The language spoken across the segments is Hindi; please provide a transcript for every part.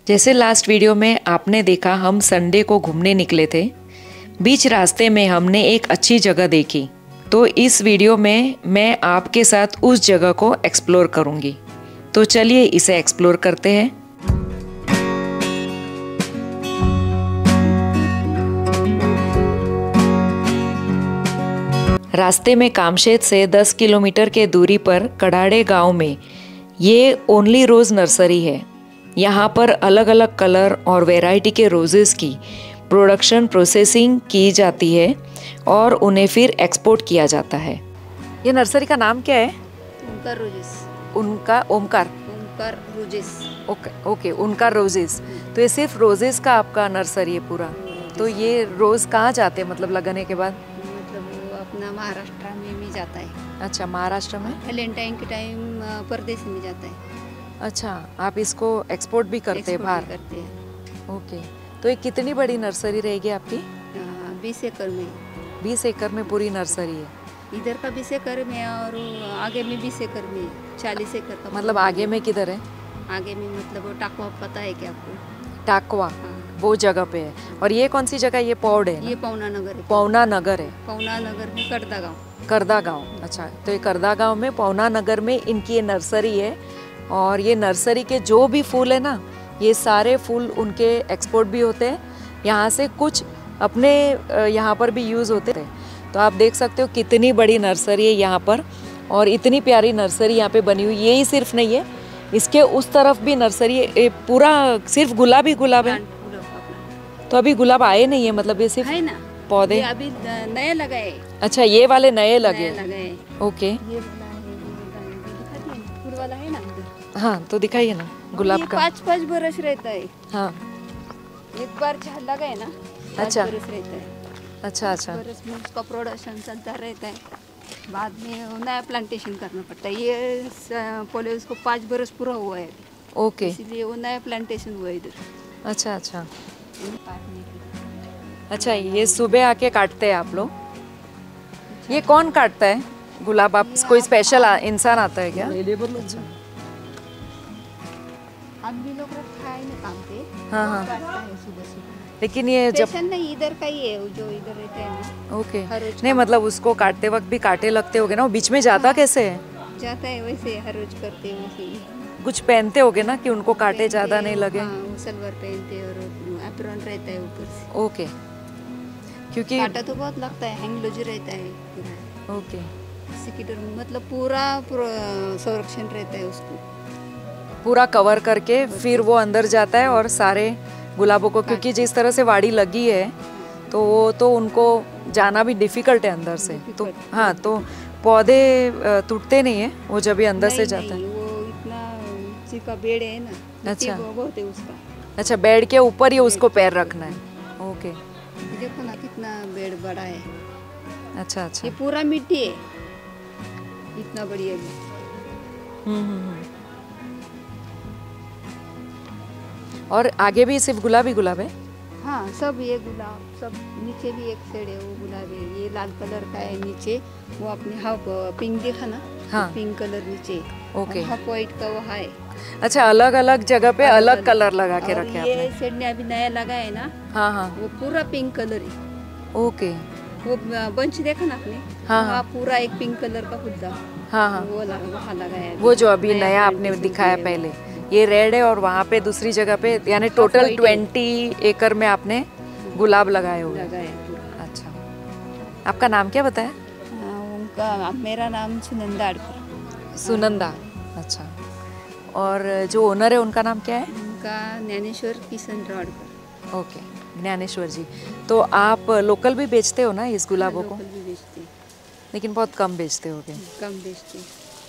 जैसे लास्ट वीडियो में आपने देखा, हम संडे को घूमने निकले थे। बीच रास्ते में हमने एक अच्छी जगह देखी, तो इस वीडियो में मैं आपके साथ उस जगह को एक्सप्लोर करूंगी। तो चलिए इसे एक्सप्लोर करते हैं। रास्ते में कामशेत से 10 किलोमीटर के दूरी पर कड़ाड़े गांव में ये ओनली रोज़ नर्सरी है। यहाँ पर अलग अलग कलर और वैरायटी के रोजेस की प्रोडक्शन प्रोसेसिंग की जाती है और उन्हें फिर एक्सपोर्ट किया जाता है। ये नर्सरी का नाम क्या है? ओमकार रोजेस। उनका Omkar roses. Okay, Omkar roses. तो ये सिर्फ रोजेस का आपका नर्सरी है पूरा? तो ये रोज कहाँ जाते हैं, मतलब लगाने के बाद? मतलब वो अपना महाराष्ट्र में भी जाता है। अच्छा, महाराष्ट्र में? वैलेंटाइन के टाइम परदेश में जाता है। अच्छा, आप इसको एक्सपोर्ट भी करते हैं बाहर? करते हैं। ओके, तो ये कितनी बड़ी नर्सरी रहेगी आपकी? 20 एकड़ में। 20 एकड़ में पूरी नर्सरी है? इधर का 20 एकड़ में और आगे में 20 एकड़ में 40 एकड़ का। मतलब आगे में किधर है? आगे में मतलब वो टाकवा पता है क्या आपको? टाकवा, वो जगह पे है। और ये कौन सी जगह? ये पौड़ है ना? ये पौना नगर है। पौना नगर है? पौना नगर में करदा गाँव। करदा गाँव, अच्छा। तो ये करदा गाँव में पौना नगर में इनकी ये नर्सरी है। और ये नर्सरी के जो भी फूल है ना, ये सारे फूल उनके एक्सपोर्ट भी होते हैं यहाँ से, कुछ अपने यहाँ पर भी यूज़ होते हैं। तो आप देख सकते हो कितनी बड़ी नर्सरी है यहाँ पर, और इतनी प्यारी नर्सरी यहाँ पे बनी हुई। यही सिर्फ नहीं है, इसके उस तरफ भी नर्सरी है, पूरा सिर्फ गुलाब ही गुलाब है। तो अभी गुलाब आए नहीं है, मतलब ये सिर्फ है ना पौधे? अभी नए लगाए। अच्छा, ये वाले नए लगे? ओके, ये फूल वाला है ना। हाँ, तो दिखाइए ना गुलाब का। 5-5 बरस रहता है। हाँ, एक बार झाड़ लगाए ना, 5 अच्छा। बरस रहता है। अच्छा अच्छा। बरस में उसका प्रोडक्शन चलता रहता है, बाद में वो नया प्लांटेशन करना पड़ता है। ये पहले उसको 5 बरस पूरा हुआ है, ओके, इसलिए वो नया प्लांटेशन हुआ है इधर। अच्छा अच्छा। काटने के। अच्छा, ये सुबह आके काटते हैं आप लोग? ये कौन काटता है गुलाब? आप कोई स्पेशल इंसान आता है क्या? अच्छा। हम भी लोग खाए ना काम पे। हाँ हाँ। काटता है सुबह सुबह। लेकिन ये जब स्पेशल नहीं, इधर का ही है, वो जो इधर रहते हैं ना। ओके, हर रोज नहीं मतलब उसको काटते वक्त भी कांटे लगते होगे ना, वो बीच में जाता कैसे है? जाता है वैसे, हर रोज करते हैं वैसे ही। कुछ पहनते होगे ना कि उनको कांटे ज़्यादा नहीं लगे? हाँ, वो सलवार पहनते और एप्रॉन रहता है ऊपर से। ओके, क्योंकि कांटा तो बहुत लगता है, हैंगलोज रहता है पूरा। ओके, सिकिडर मतलब पूरा संरक्षण रहता है उसको। पूरा कवर करके फिर वो अंदर जाता है और सारे गुलाबों को, क्योंकि जिस तरह से वाड़ी लगी है तो वो तो उनको जाना भी डिफिकल्ट है अंदर से। तो हाँ, तो पौधे टूटते नहीं है वो जब भी अंदर से जाता है? वो इतना ऊंची का बेड है ना, अच्छा। बहुत है उसका। अच्छा, बेड के ऊपर ही उसको पैर रखना है? ओके, देखो ना कितना बेड बड़ा है। अच्छा अच्छा। ये पूरा मिट्टी है, इतना बढ़िया भी। हम्म। और आगे भी सिर्फ गुलाब ही गुलाब है? हाँ, सब ये गुलाब, सब नीचे भी एक साइड है वो गुलाब है। ये लाल कलर का है नीचे, वो अपने हाफ पिंक देखा ना? हाँ। पिंक कलर नीचे, ओके, हाफ व्हाइट का वो है। अच्छा, अलग अलग जगह पे अलग कलर लगा के और रखे ये आपने? साइड में अभी नया लगा है ना, हाँ हाँ, वो पूरा पिंक कलर है। ओके, वो बंच देखा ना आपने? हाँ, वहाँ पूरा एक पिंक कलर का फूल था, हाँ हाँ, वो वहाँ लगा है। वो जो अभी नया आपने दिखाया पहले, ये रेड है, और वहाँ पे दूसरी जगह पे, यानी टोटल 20 एकड़ में आपने गुलाब लगाए हुए? लगा है पूरा। अच्छा, आपका नाम क्या बताया? उनका, मेरा नाम सुनंदा अडकर। सुनंदा, अच्छा। और जो ओनर है उनका नाम क्या है? उनका ज्ञानेश्वर किशन राडकर। ओके, ज्ञानेश्वर जी। तो आप लोकल भी बेचते हो ना इस गुलाबों को? लोकल भी बेचते, लेकिन बहुत कम बेचते होगे। कम बेचते।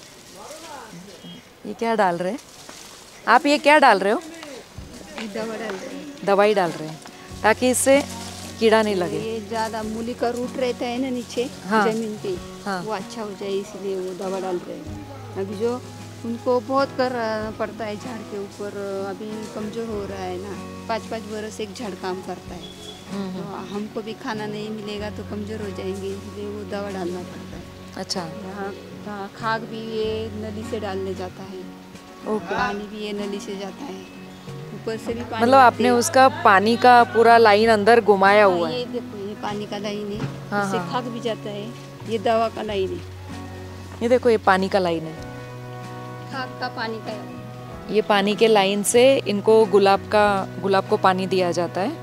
ये क्या डाल रहे हैं आप? ये क्या डाल रहे हो? दवा डालते हैं। दवाई डाल रहे हैं ताकि इससे कीड़ा नहीं लगे? ये ज़्यादा मूली का रूट रहता है ना नीचे, हाँ। जमीन पे, हाँ। वो अच्छा हो जाए इसलिए वो दवा डाल रहे हैं। अभी जो उनको बहुत कर पड़ता है झाड़ के ऊपर, अभी कमज़ोर हो रहा है ना, 5-5 बरस एक झाड़ काम करता है। तो हमको भी खाना नहीं मिलेगा तो कमज़ोर हो जाएंगे, इसलिए वो दवा डालना पड़ता है। अच्छा, यहाँ खाद भी ये नली से डालने जाता है, ओके, पानी भी ये नली से जाता है। ऊपर से भी पानी मतलब आपने उसका पानी का पूरा लाइन अंदर घुमाया हुआ है। ये देखो, ये पानी का लाइन है। हाँ, इससे हाँ। खाक भी जाता है। ये दवा का लाइन है। ये देखो, ये पानी का लाइन है। खाक का पानी का है। ये पानी के लाइन से इनको गुलाब को पानी दिया जाता है।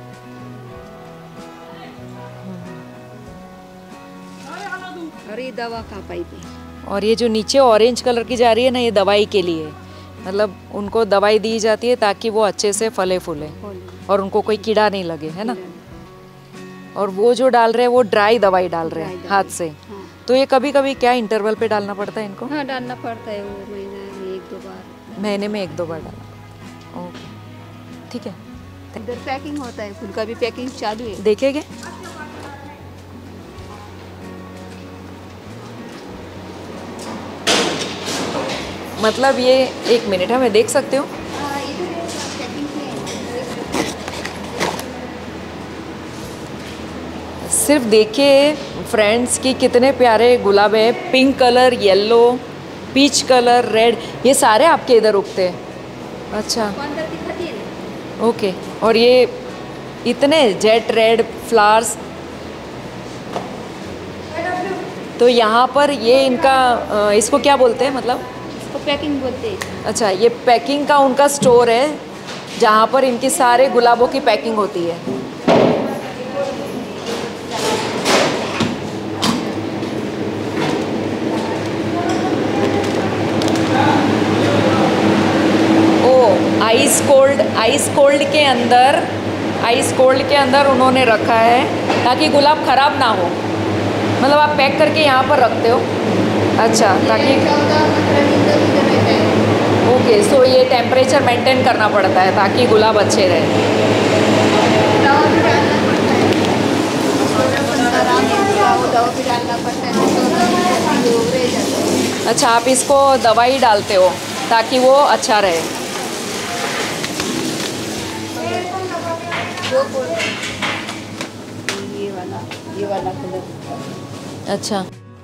और ये दवा का पाइप है। और ये जो नीचे ऑरेंज कलर की जा रही है ना, ये दवाई के लिए, मतलब उनको दवाई दी जाती है ताकि वो अच्छे से फले फूले और उनको कोई कीड़ा नहीं लगे, है ना। और वो जो डाल रहे हैं वो ड्राई दवाई डाल रहे हैं हाथ से। हाँ। तो ये कभी कभी क्या इंटरवल पे डालना पड़ता है इनको? हाँ, डालना पड़ता है, वो महीने में 1-2 बार। महीने में 1-2 बार डालना। ओके, ठीक है। इधर पैकिंग होता है, फूल का भी पैकिंग चालू है। देखेंगे। मतलब ये 1 मिनट है, मैं देख सकती हूँ? सिर्फ देखिए फ्रेंड्स कि कितने प्यारे गुलाब है। Pink colour, yellow, peach colour, red, ये सारे आपके इधर उगते हैं? अच्छा, ओके। और ये इतने जेट रेड फ्लावर्स, तो यहाँ पर ये इनका इसको क्या बोलते हैं, मतलब? इसको पैकिंग बोलते हैं। अच्छा, ये पैकिंग का उनका स्टोर है जहाँ पर इनकी सारे गुलाबों की पैकिंग होती है। आइस कोल्ड के अंदर उन्होंने रखा है ताकि गुलाब ख़राब ना हो। मतलब आप पैक करके यहाँ पर रखते हो? अच्छा, ताकि 14-15 दिन तक इधर रहता है। ओके, सो ये टेम्परेचर मेंटेन करना पड़ता है ताकि गुलाब अच्छे रहे। दवा भी डालना पड़ता है। वो दवा भी डालना पड़ता है, तो वो रह जाता है। अच्छा, आप इसको दवाई डालते हो ताकि वो अच्छा रहे। ये वाला कलर। अच्छा,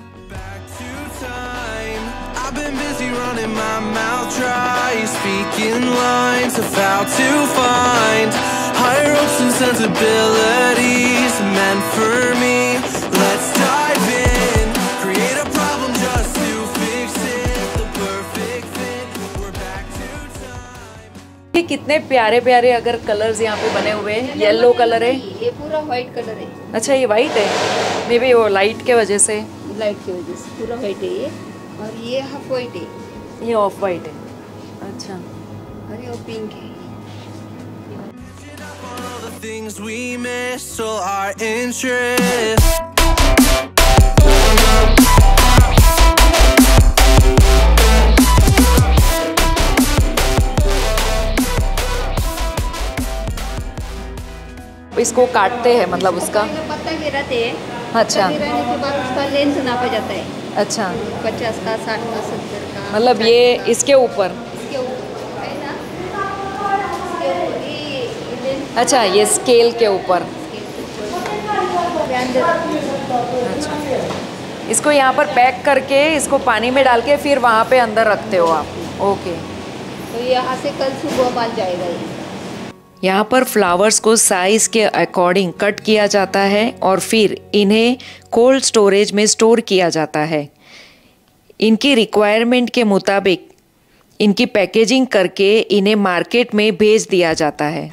I've been busy running my mouth dry, speaking lines of how to find higher hopes and sensibilities meant for me. Let's dive in, create a problem just to fix it, the perfect fit. We're back to time. ये कितने प्यारे प्यारे अगर कलर्स यहाँ पे बने हुए हैं। येलो कलर है, ये पूरा व्हाइट कलर है। अच्छा ये वाइट है, मे बी वो लाइट के वजह से। लाइट की वजह से पूरा व्हाइट है ये, और ये हाफ व्हाइट है। ये ऑफ वाइट है। अच्छा, और ये पिंक है। All the things we miss, so our interest. इसको काटते हैं, मतलब उसका? पत्ता गिराते हैं। अच्छा, गिराने के बाद उसका लेंथ नापा जाता है। अच्छा, 50 का, 60 का, 70 का। मतलब 50 ये का। इसके ऊपर? इसके ऊपर है ना, इसके ऊपर ये लेंथ। अच्छा, ये स्केल के ऊपर। ध्यान दे दो। अच्छा, इसको यहाँ पर पैक करके इसको पानी में डाल के फिर वहाँ पे अंदर रखते हो आप? ओके। तो यहाँ से कल सुबह माल जाएगा ये। यहाँ पर फ्लावर्स को साइज़ के अकॉर्डिंग कट किया जाता है और फिर इन्हें कोल्ड स्टोरेज में स्टोर किया जाता है। इनकी रिक्वायरमेंट के मुताबिक इनकी पैकेजिंग करके इन्हें मार्केट में भेज दिया जाता है।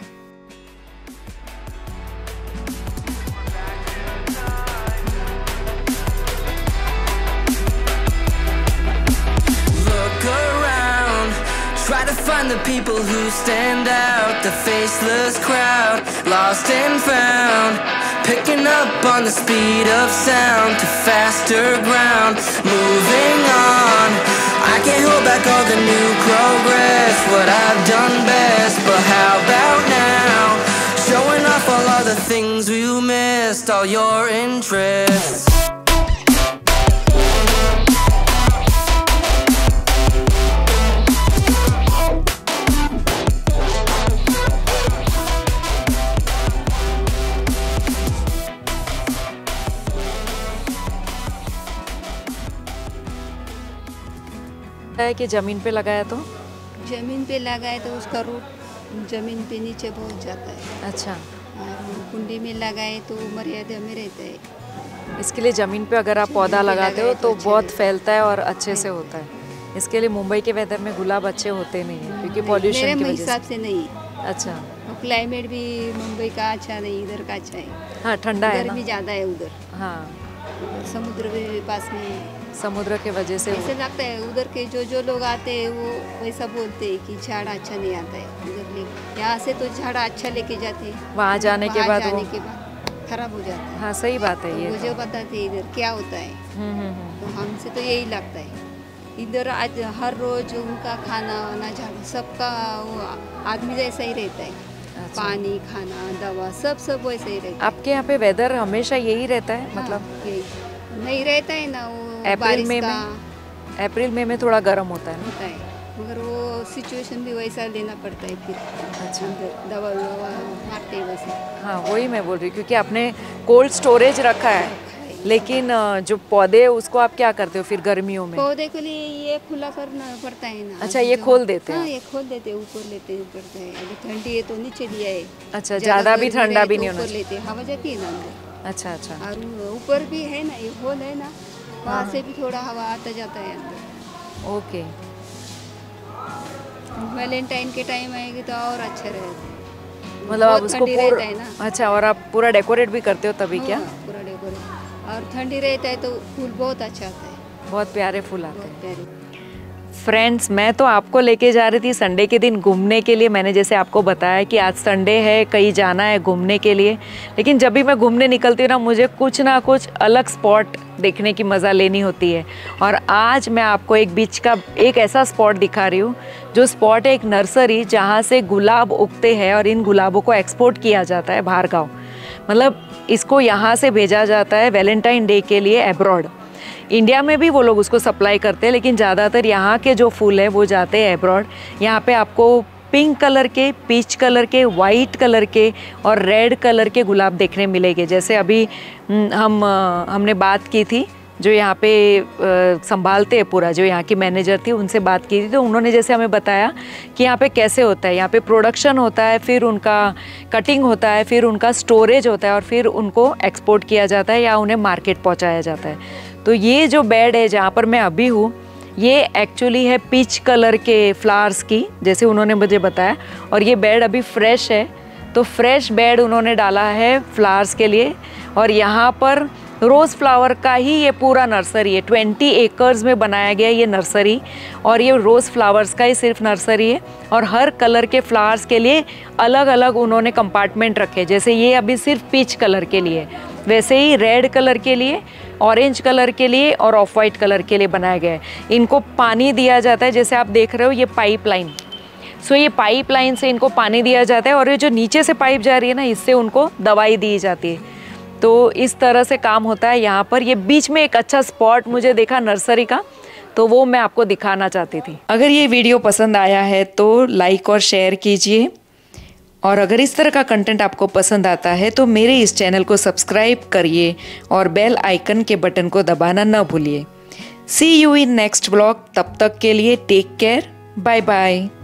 Try to find the people who stand out, the faceless crowd, lost and found, picking up on the speed of sound to faster ground, moving on. I can't hold back all the new progress, what I've done best, but how about now? Showing off all of the things we missed, all your interests. है कि ज़मीन पे लगाया तो? जमीन पे लगाए तो उसका रूट जमीन पे नीचे बहुत जाता है अच्छा, और कुंडी में लगाए तो मर्यादा में रहता है। इसके लिए ज़मीन पे अगर आप पौधा पे लगाते हो लगाए तो तो अच्छा बहुत रहता फैलता है और अच्छे से होता है। इसके लिए मुंबई के वेदर में गुलाब अच्छे होते नहीं हैं क्योंकि पॉल्यूशन की मेरे वजह हिसाब से नहीं। से। अच्छा, और क्लाइमेट भी मुंबई का अच्छा नहीं, इधर का अच्छा है। हाँ ठंडा है ना। गर्मी ज़्यादा है उधर, हाँ, समुद्र भी पास में है। समुद्र के वजह से ऐसे लगता है उधर के जो लोग आते हैं वो वैसा बोलते हैं कि झाड़ अच्छा नहीं आता है उधर ले, यहाँ से तो झाड़ अच्छा लेके जाते हैं, वहाँ जाने के बाद वो खराब हो जाता है। हाँ सही बात है तो ये वो तो। जो बताते हैं इधर क्या होता है, तो हमसे तो यही लगता है। इधर आज हर रोज उनका खाना वाना झाड़ सबका वो आदमी जैसा ही रहता है। अच्छा। पानी खाना दवा सब वैसे ही रहता है। आपके यहाँ पे वेदर हमेशा यही रहता है मतलब? हाँ, यही नहीं रहता है ना, वो अप्रैल बारिश मई का में, अप्रैल मई में थोड़ा गर्म होता है ना। होता है, मगर वो सिचुएशन भी वैसा लेना पड़ता है फिर। अच्छा। अंदर दवा मारते हैं वैसे। हाँ वही मैं बोल रही हूँ क्योंकि आपने कोल्ड स्टोरेज रखा है, लेकिन जो पौधे उसको आप क्या करते हो फिर गर्मियों में? पौधे के लिए ये खुला करना पड़ता है ना। अच्छा, ये खोल देते हैं हाँ, आप? ये खोल देते हैं, ऊपर लेते हैं पड़ता है। अभी ठंडी है तो नीचे दिया है। अच्छा, ज़्यादा भी गर्मी ठंडा रहे भी तो नहीं होना ऊपर लेते हैं, हवा जाती है ना अंदर। अच्छा अच्छा, और ऊपर भी है ना, ये होल है ना, वहाँ से भी थोड़ा हवा आता जाता है अंदर। ओके। वैलेंटाइन के टाइम आएगी तो और अच्छा रहेगा। मतलब आप बहुत उसको ठंडी रहता है ना। अच्छा, और आप पूरा डेकोरेट भी करते हो तभी क्या? हाँ, पूरा डेकोरेट। और ठंडी रहता है तो फूल बहुत अच्छा आता है, बहुत प्यारे फूल आते बहुत हैं। प्यारे। फ्रेंड्स, मैं तो आपको लेके जा रही थी संडे के दिन घूमने के लिए। मैंने जैसे आपको बताया कि आज संडे है, कहीं जाना है घूमने के लिए, लेकिन जब भी मैं घूमने निकलती हूँ ना, मुझे कुछ ना कुछ अलग स्पॉट देखने की मज़ा लेनी होती है। और आज मैं आपको एक बीच का एक ऐसा स्पॉट दिखा रही हूँ, जो स्पॉट है एक नर्सरी जहाँ से गुलाब उगते हैं और इन गुलाबों को एक्सपोर्ट किया जाता है बाहर गाँव। मतलब इसको यहाँ से भेजा जाता है वैलेंटाइन डे के लिए एब्रॉड। इंडिया में भी वो लोग उसको सप्लाई करते हैं, लेकिन ज़्यादातर यहाँ के जो फूल हैं वो जाते हैं एब्रॉड। यहाँ पे आपको पिंक कलर के, पीच कलर के, वाइट कलर के और रेड कलर के गुलाब देखने मिलेंगे। जैसे अभी हमने बात की थी, जो यहाँ पे संभालते हैं पूरा, जो यहाँ की मैनेजर थी, उनसे बात की थी, तो उन्होंने जैसे हमें बताया कि यहाँ पे कैसे होता है। यहाँ पे प्रोडक्शन होता है, फिर उनका कटिंग होता है, फिर उनका स्टोरेज होता है और फिर उनको एक्सपोर्ट किया जाता है या उन्हें मार्केट पहुँचाया जाता है। तो ये जो बेड है जहाँ पर मैं अभी हूँ, ये एक्चुअली है पीच कलर के फ्लावर्स की, जैसे उन्होंने मुझे बताया। और ये बेड अभी फ्रेश है, तो फ्रेश बेड उन्होंने डाला है फ्लावर्स के लिए। और यहाँ पर रोज़ फ्लावर का ही ये पूरा नर्सरी है। 20 एकर्स में बनाया गया ये नर्सरी, और ये रोज़ फ्लावर्स का ही सिर्फ नर्सरी है। और हर कलर के फ्लावर्स के लिए अलग अलग उन्होंने कंपार्टमेंट रखे। जैसे ये अभी सिर्फ पीच कलर के लिए, वैसे ही रेड कलर के लिए, ऑरेंज कलर के लिए और ऑफ वाइट कलर के लिए बनाया गया है। इनको पानी दिया जाता है, जैसे आप देख रहे हो ये पाइपलाइन। सो ये पाइपलाइन से इनको पानी दिया जाता है, और ये जो नीचे से पाइप जा रही है ना, इससे उनको दवाई दी जाती है। तो इस तरह से काम होता है यहाँ पर। ये बीच में एक अच्छा स्पॉट मुझे देखा नर्सरी का, तो वो मैं आपको दिखाना चाहती थी। अगर ये वीडियो पसंद आया है तो लाइक और शेयर कीजिए, और अगर इस तरह का कंटेंट आपको पसंद आता है तो मेरे इस चैनल को सब्सक्राइब करिए और बेल आइकन के बटन को दबाना न भूलिए। See you in next blog. तब तक के लिए टेक केयर, बाय बाय।